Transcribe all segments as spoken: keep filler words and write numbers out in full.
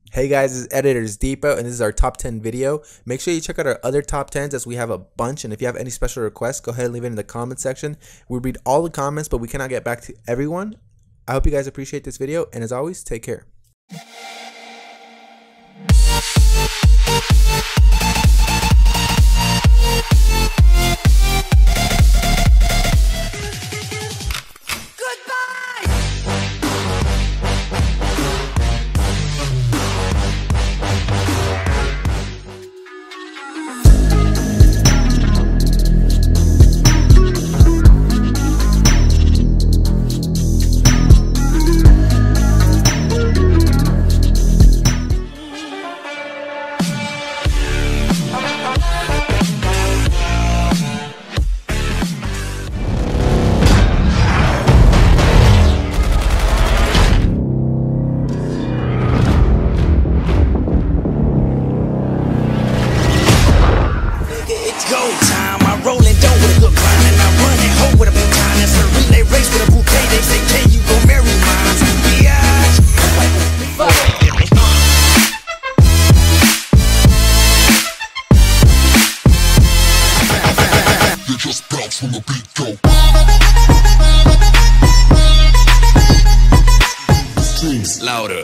Hey guys, this is Editors Depot and this is our top ten video. Make sure you check out our other top tens as we have a bunch, and if you have any special requests, go ahead and leave it in the comment section. We read all the comments, but we cannot get back to everyone. I hope you guys appreciate this video, and as always, take care. Go time, I roll and dough with a good grind, and I run and hoe with a big time. It's a relay race with a bouquet. They say, can you go marry mine? Yeah. You just bounce from the beat, go. Streams Louder.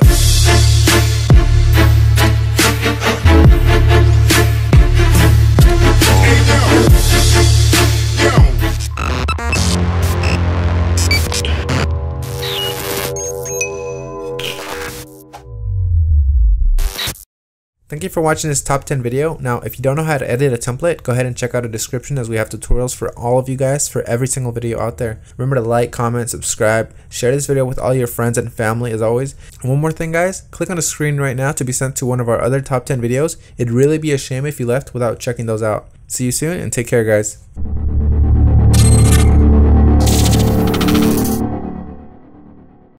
Thank you for watching this top ten video. Now, if you don't know how to edit a template, go ahead and check out the description as we have tutorials for all of you guys for every single video out there. Remember to like, comment, subscribe, share this video with all your friends and family as always. And one more thing guys, click on the screen right now to be sent to one of our other top ten videos. It'd really be a shame if you left without checking those out. See you soon and take care guys.